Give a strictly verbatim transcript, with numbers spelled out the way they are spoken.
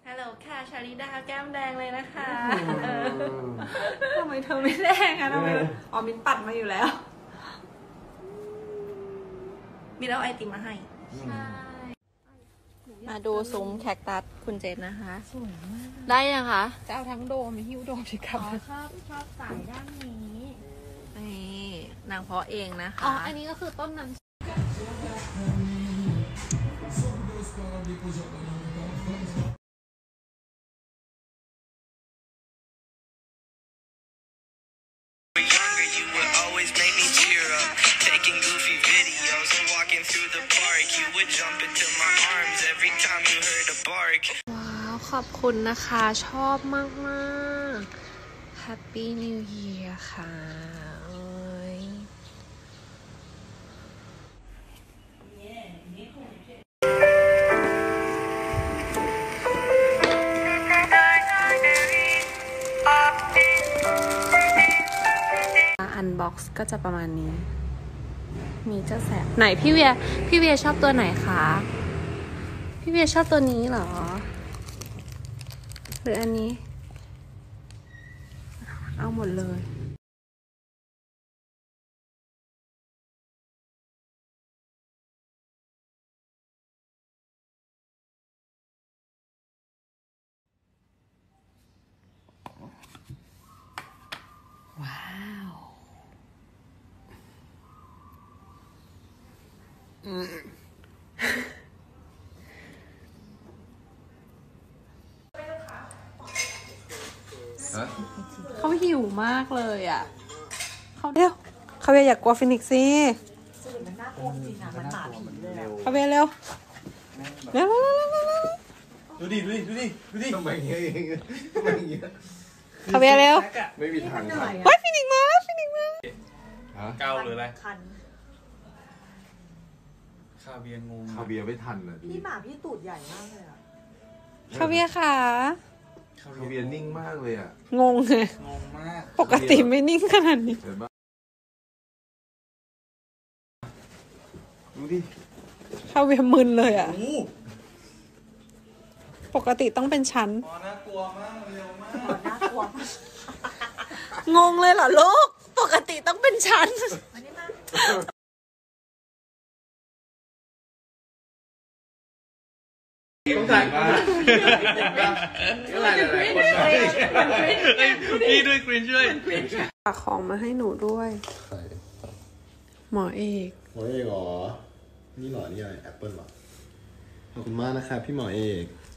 ฮัลโหลค่ะชาลิดาแก้มแดงเลยนะคะทำไมเธอไม่แดงอะทำไมอ๋อมินปัดมาอยู่แล้วมีเอาไอติมมาให้ใช่มาดูซุ้มแคคตัสคุณเจนนะคะสวยมากได้ยังคะจะเอาทั้งโดมหิ้วโดมสิครับอ๋อชอบชอบสายด้านนี้นี่นางเพาะเองนะคะอ๋ออันนี้ก็คือต้นนั้นว้าวขอบคุณนะคะชอบมากมาก Happy New Year ค่ะอันบ็อกซ์ก็จะประมาณนี้มีเจ้าแสบไหนพี่เวียพี่เวียชอบตัวไหนคะพี่เวียชอบตัวนี้เหรอหรืออันนี้เอาหมดเลยว้าวอืมเขาหิวมากเลยอ่ะเขาเร็วคาเวียอยากกลัวฟินิกซ์สิมันน่ากลัวจริงอ่ะมันหมาผีเลยคาเวียเร็วเร็วเร็วเร็วเร็วดูดิดูดิดูดิดูดิทำไมอย่างเงี้ยทำไมอย่างเงี้ยคาเวียเร็วไม่มีทางครับเฮ้ยฟินิกซ์มาแล้วฟินิกซ์มาเกาหรืออะไรคาเบียงงคาเบียไม่ทันอ่ะพี่หมาพี่ตูดใหญ่มากเลยอ่ะคาเวียค่ะคาเบียนิ่งมากเลยอ่ะงงไงงงมากปกติไม่นิ่งขนาดนี้ดูดิคาเวียมึนเลยอ่ะปกติต้องเป็นชั้นอ๋อน่ากลัวมากเร็วมากน่ากลัวงงเลยเหรอลูกปกติต้องเป็นชั้นต้องถ่ายมาอะไรอะไรพี่ด้วยกรีนช่วยฝากของมาให้หนูด้วยหมอเอกหมอเอกเหรอนี่หรอนี่อะไรแอปเปิลเหรอขอบคุณมากนะครับพี่หมอเอก